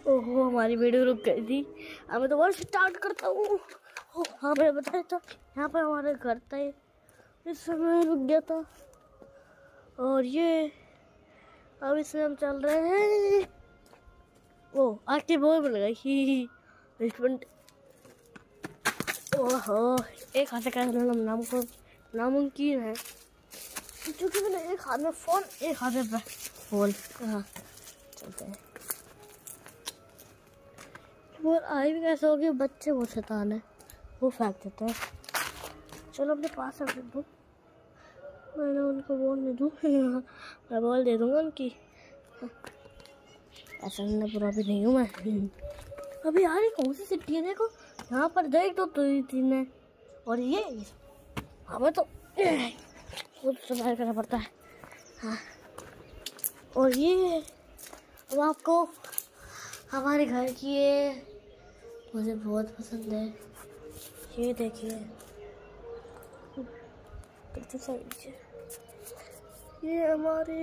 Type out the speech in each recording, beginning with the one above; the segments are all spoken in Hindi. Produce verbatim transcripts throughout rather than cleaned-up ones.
ओहो हमारी वीडियो रुक गई थी। अब मैं दोबारा स्टार्ट करता हूँ। हाँ मैंने बताया था यहाँ पर हमारा घर था, इस समय रुक गया था। और ये अब इसमें हम चल रहे हैं। ओ आके बोल मिल गई रेस्टोरेंट। ओहो एक हाथ से कैसे नाम को नामुमकिन है, क्योंकि मैंने एक हाथ में फोन एक हाथ में बोल। हाँ चलते हैं। और आई भी कैसे होगी, बच्चे बहुत शैतान है, वो फेंक देते हैं। चलो अपने पास रख दूँ, मैंने उनको बोल दे दूँ, मैं बोल दे दूँगा उनकी। ऐसा मैं बुरा भी नहीं हूँ मैं। अभी यार कौन सी सिटी है, देखो यहाँ पर देख दो तो तीन है। और ये हमें तो खुद सर्वाइव करना पड़ता है। हाँ और ये अब आपको हमारे घर की ये मुझे बहुत पसंद है। ये देखिए कितनी सारी, ये हमारे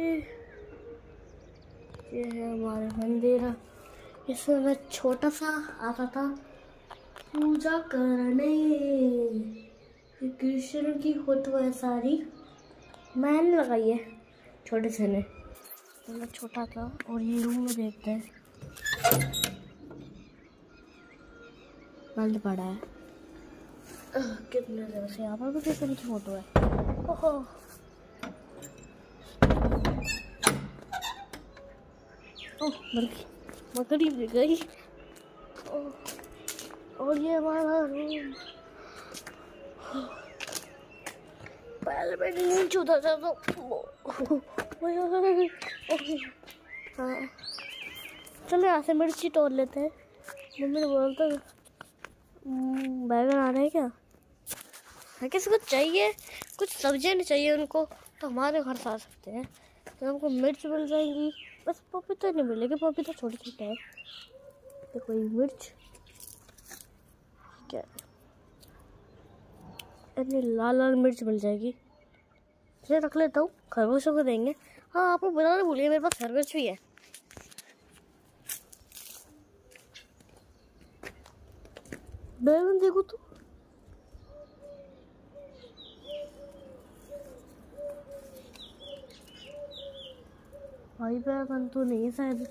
ये है हमारे मंदिर। इसमें मैं छोटा सा आता था पूजा करने। ये कृष्ण की फोटो है सारी, मैंने लगाई है छोटे से ने, तो मैं छोटा था। और ये रूम में देखते हैं बंद पड़ा है। कितने दिन से यहाँ पर भी कृष्ण की फोटो है। ओहो ओह बल्कि मकड़ी भी गई। और ये हमारा रूम, पहले मैं नहीं छूता था तो हाँ चलो यहाँ से मिर्ची तोड़ लेते हैं। मम्मी ने बोला था बैगन आ रहे हैं क्या, किसी को चाहिए कुछ सब्जियाँ नहीं चाहिए उनको तो हमारे घर से आ सकते हैं, तो हमको मिर्च मिल जाएंगी। बस पपीता नहीं मिलेगी, पपीता छोटी छोटी है। देखो ये मिर्च क्या इतनी लाल लाल मिर्च मिल जाएगी। इसे रख लेता हूँ, खरगोशों को देंगे। हाँ आपको बताना भूलिए मेरे पास खरगोश भी है। बैगन देखो तो भाई बैगन तो नहीं शायद,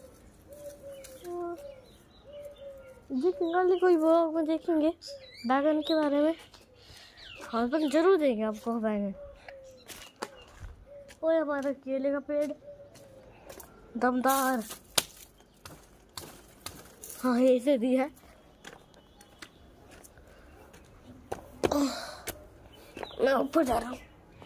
देखेंगे कोई ब्लॉग में देखेंगे बैगन के बारे में। हाँ तो जरूर देंगे आपको बैगन। और हमारा केले का पेड़ दमदार, हाँ ये इसे दी है। मैं ऊपर जा रहा हूँ,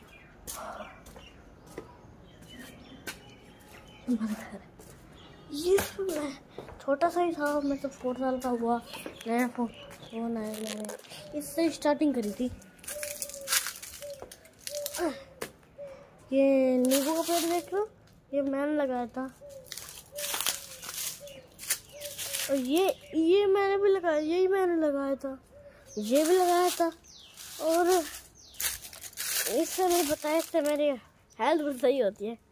ये मैं छोटा सा ही था, मैं तो फोर साल का हुआ, नया फोन फोन आया मैंने, इससे स्टार्टिंग करी थी। ये नींबू का पेड़ देख लो, ये मैंने लगाया था। और ये ये मैंने भी लगाया, यही मैंने लगाया था, ये भी लगाया था। और इससे मैंने बताया, इससे मेरी हेल्थ भी सही होती है।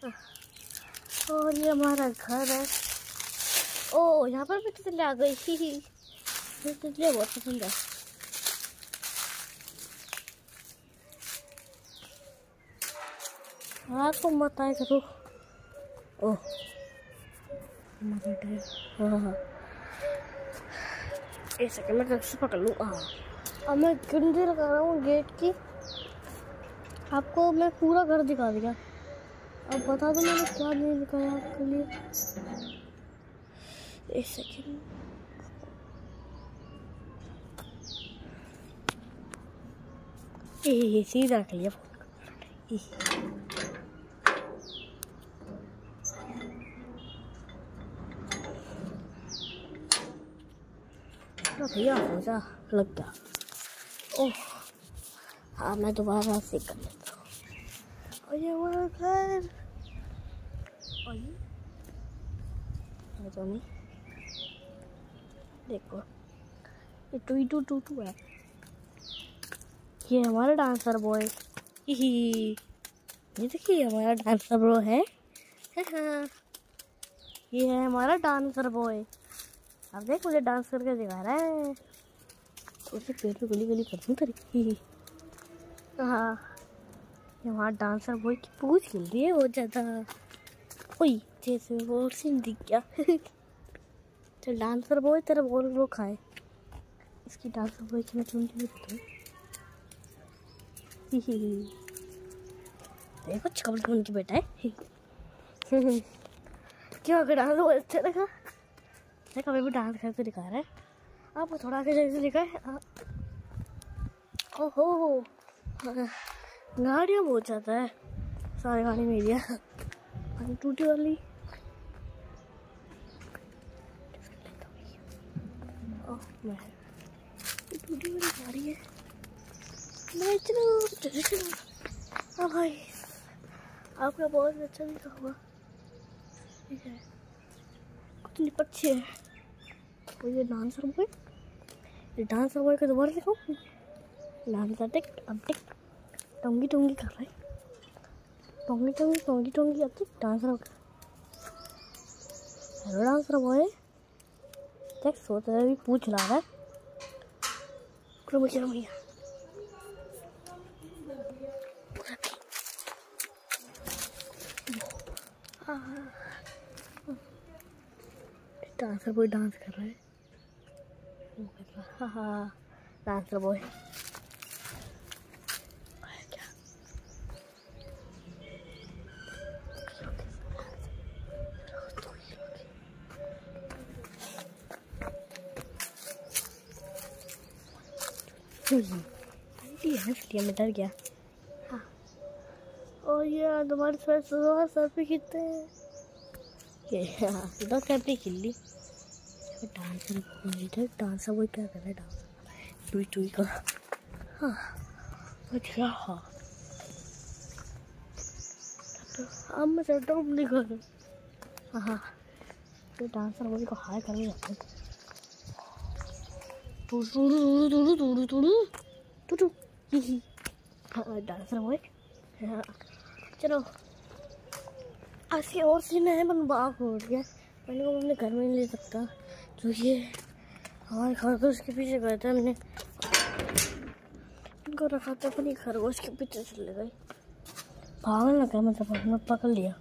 और ये हमारा घर है। ओ यहाँ पर भी तितली आ गई, तितलियाँ बहुत पसंद है। रात को मत आए करो। ओह हाँ हाँ एक सेकंड मैं कैसे पकड़ लूँ। हाँ अब मैं कुंडी लगा रहा हूँ गेट की। आपको मैं पूरा घर दिखा दिया, अब बता दो मैंने क्या नहीं दिखाया आपके लिए। एक सेकंड ये सीधा रख लिया फोन। भैया हो जा लग गया। ओह हाँ मैं दोबारा से कर लेता हूँ। और ये वो घर, और ये तो नहीं देखो ये टू टू टू टू है। ये हमारा डांसर बॉय, ये देखिए हमारा डांसर ब्रो है। हाँ ये है हमारा डांसर बॉय। अब देख मुझे डांस करके दिखा रहा है। उसे पेट पे गोली गोली कर दूँ तेरी। हाँ यहाँ डांसर बॉय की पूछ खिल रही है बहुत ज़्यादा। ओई जैसे वो सीन दिख गया। चल डांसर बॉय तेरा बोल वो खाए। इसकी डांसर बॉय की मैं चुनती हूँ। देखो चकल कौन की बेटा है। क्यों अगर डांस वो अच्छा लगा। देखो अभी भी डांस करके दिखा रहा है। आपको थोड़ा आगे जैसे दिखा है। ओहो गाड़ियाँ बहुत ज़्यादा है। सारी गाड़ी मेरी है। टूटी वाली ओह मैं टूटी वाली गाड़ी है। मैं चलो चलो चलो। हाँ भाई आपका बहुत अच्छा दिखा हुआ। ठीक है कितनी अच्छी है। और ये डांसर बॉय ये डांसर बॉय को दोबारा दिखाऊँ। डांसर टिक अब टिक टोंगी टोंगी कर रहा है। टोंगी टोंगी टोंगी टोंगी अब टिक डांसर हेलो डांसर बॉय देख सोच रहा है पूछ ला रहा है। मुझे भैया डांसर बॉय डांस कर रहा है। वो कर रहा हाँ डांसर बॉय क्या आंटी हंस लिया मैं डर गया। हाँ और ये तुम्हारे साथ सर पे खींचते हैं। ये हाँ दो सैपली खिल ली। डांसर बॉय डांसर बॉय क्या कर रहा है। डांसर टुई टुई का हाँ अच्छा हाँ अब मैं चलता हूँ अपने घर। हाँ हाँ तो डांसर बॉय को हाय करने जाता हूँ। टूडू टूडू टूडू टूडू टूडू हाँ डांसर बॉय हाँ चलो ऐसे और सीन है। मन बाग हो गया। मैंने को अपने घर में नहीं ले सकता तो ये हमारे खरगोश के पीछे गए थे। हमने इनको रखा था अपनी खरगोश के पीछे चले गए। भागने लगा मतलब हमने पकड़ लिया।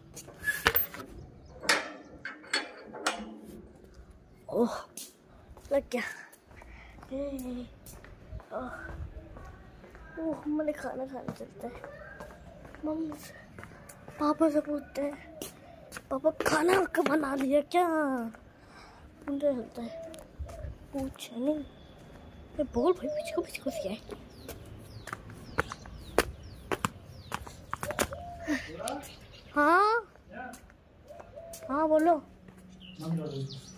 ओह लग गया। ओह मैंने खाना खाने चलता है। मम्मी से पापा से पूछते हैं पापा खाना कब बना दिया क्या। मुझे चलता है पूछ नहीं ये बोल भाई पीछे को पीछे को है। हाँ हाँ बोलो।